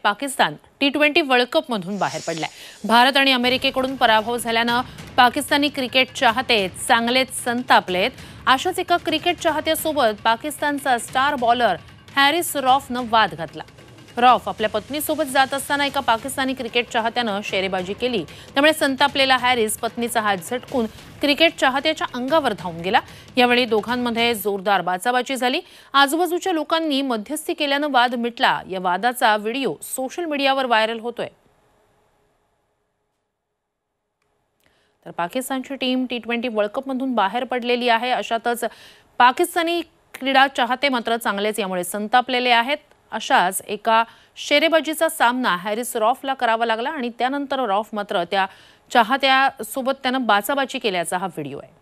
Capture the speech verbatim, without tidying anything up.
Pakistan T twenty world cup मधून बाहेर पडलाय। भारत आणि अमेरिकेकडून पराभव झाल्यानं पाकिस्तानी क्रिकेट चाहते चांगलेच संतापलेत। अशाच एका क्रिकेट चाहत्यासोबत पाकिस्तानचा स्टार बॉलर हॅरिस रॉफनं वाद घातला। रॉफ आपल्या पत्नीसोबत जात असताना एका पाकिस्तानी क्रिकेट चाहत्यानं शेरेबाजी केली, त्यामुळे संतापलेला हॅरिस पत्नीचा हात झटकून क्रिकेट चाहत्याच्या अंगावर धावून गेला। यावेळी दोघांमध्ये जोरदार बाचाबाची झाली। आजूबाजूच्या लोकांनी मध्यस्थी केल्यानं वाद मिटला। या वादाचा व्हिडिओ सोशल मीडियावर व्हायरल होतोय। तर पाकिस्तानची team T twenty world cup मधून बाहेर पडलेली आहे। अशातच पाकिस्तानी क्रीडा चाहते मात्र चांगलेच यामुळे संतापलेले आहेत। अशाच एका शेरेबाजीचा सामना हॅरिस रॉफला करावा लागला आणि त्यानंतर रॉफ मात्र त्या चाहत्यासोबत त्यानं बाचाबाची केल्याचा हा व्हिडिओ आहे।